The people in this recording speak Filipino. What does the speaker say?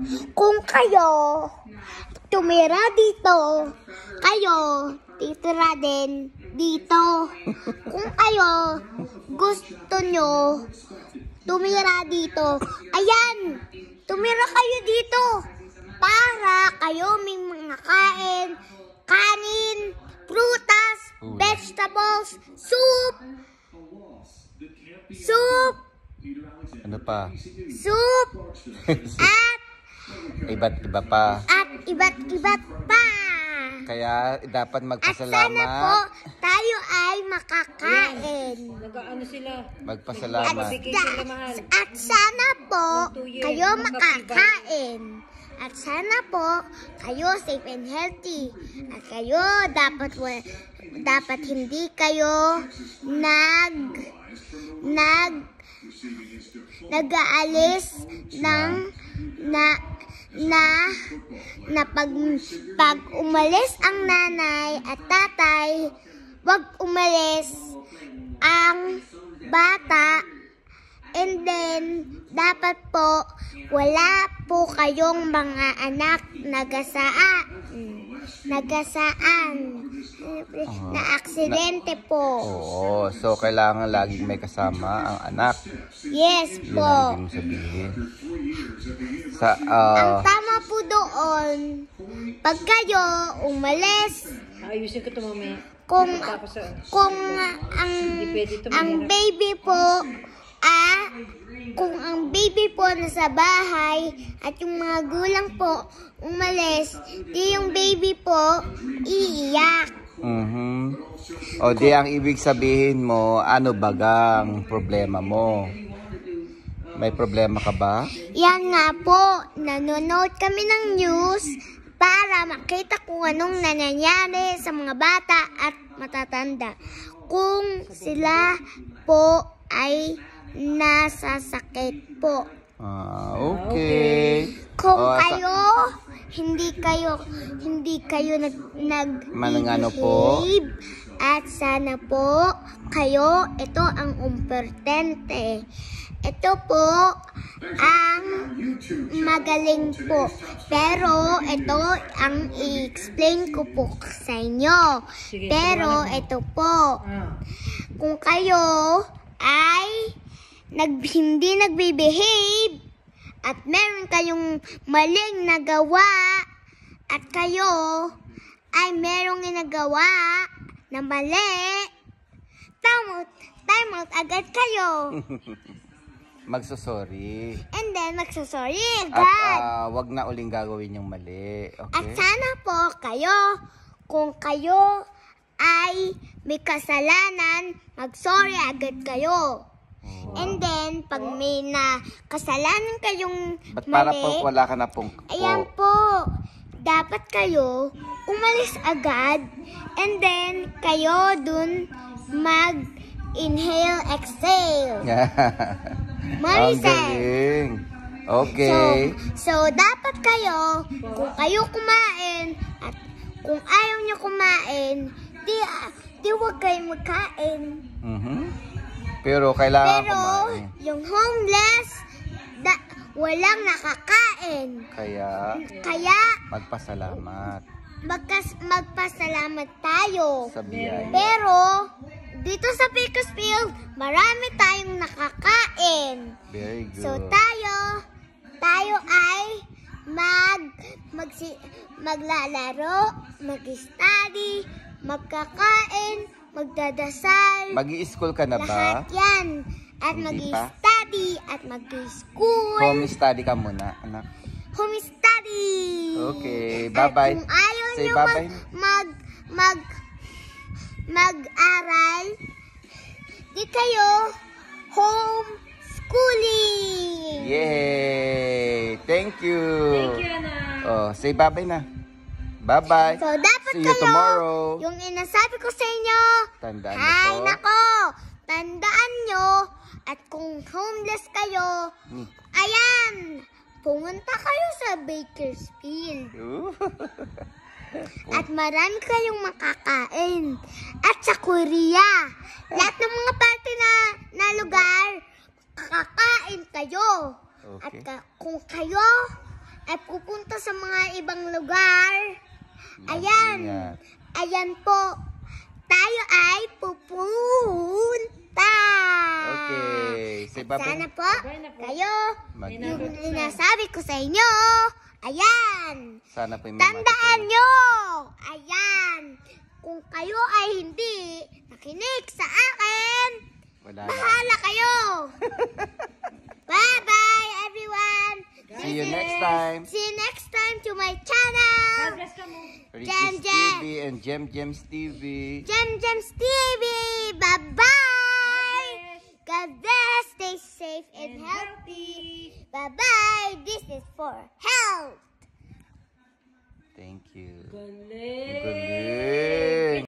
Kung kayo tumira dito, kayo titira din dito. Kung kayo gusto nyo tumira dito, ayan, tumira kayo dito para kayo may mga kanin, prutas, vegetables, soup, Ano pa? soup, at Iba't iba pa. iba't pa. Kaya dapat At sana po magpasalamat. tayo ay makakain. Nag-ano sila? Magpasalamat. At sana po kayo makakain. At sana po kayo safe and healthy. At kayo dapat hindi kayo nag-aalis ng na pag umalis ang nanay at tatay, wag umalis ang bata. And then, dapat po, wala po kayong mga anak na aksidente po. Oo, so kailangan laging may kasama ang anak. Yes Yun po. ang ibig mong sabihin. Ang tama po doon, pag kayo umalis, Ayusin ko ito mamaya. kung Depende ito ang baby po, kung ang baby po nasa bahay at yung mga gulang po umalis, di yung baby po iiyak. O di ang ibig sabihin mo, ano bagang problema mo? May problema ka ba? Yan nga po, nanonood kami ng news para makita kung anong nangyayari sa mga bata at matatanda. Kung sila po ay nasasakit po. Okay. Kung O, kayo, hindi kayo Manangano po? nag-behave at sana po kayo, ito ang importante. Ito po ang magaling po. Pero ito ang i-explain ko po sa inyo. Pero ito po, kung kayo ay hindi nagbe-behave at meron kayong maling nagawa at kayo ay merong ginagawa na mali, time out agad kayo. Magsusorry. And then magsasorry At agad. wag na uling gagawin yung mali. At Okay? sana po kayo, kung kayo ay may kasalanan, mag-sorry agad kayo. And then, pag may kasalanan kayong Ba't para mali, po wala ka na pong ayan po, dapat kayo umalis agad. And then, kayo dun mag-inhale, exhale. Ang Maricel. galing. Okay. So, dapat kayo, kung kayo kumain, at kung ayaw nyo kumain, di wag kayo magkain. Pero kailangan Pero, kumain. yung homeless, walang nakakain. Kaya, Magpasalamat magpasalamat tayo. sa biyaya. Pero, dito sa Bakersfield, marami tayong nakakain. Very good. So tayo ay maglalaro, mag-study, magkakain, magdadasal. Mag-i-school ka na ba? Lahat yan. At Hindi pa? mag-study at mag-school. Home study ka muna, anak. Home study. Okay, At bye-bye. kung ayaw Say nyo bye-bye. mag-aral, di kayo homeschooling. Yay! Thank you. Thank you, Ana. Oh, say bye-bye na. Bye-bye. So, dapat See you kayo, tomorrow. yung inasabi ko sa inyo, Tandaan mo ay po. nako, tandaan nyo, at kung homeless kayo, ayan, pumunta kayo sa Bakersfield. At marami kayong makakain. At sa Korea, lahat ng mga party na lugar, kakain kayo. Okay. At kung kayo ay pupunta sa mga ibang lugar. Ayan. Ingat. Ayan po. Tayo ay pupunta. Okay. Say At sana po Bye na po. kayo Mag- yung sinasabi ko sa inyo. Ayan. Sana po yung Tandaan nyo. Ayan. Kung kayo ay hindi nakinig sa akin, Wala na. bahala kayo. Bye-bye, everyone. See you next time. See you next time to my channel. God bless ka mo. Jem Ricky's Jem. TV and Jem TV. Jem Jem's TV. Bye-bye. God bless. Stay safe and healthy. Bye-bye. This is for health. Thank you. Galing. Good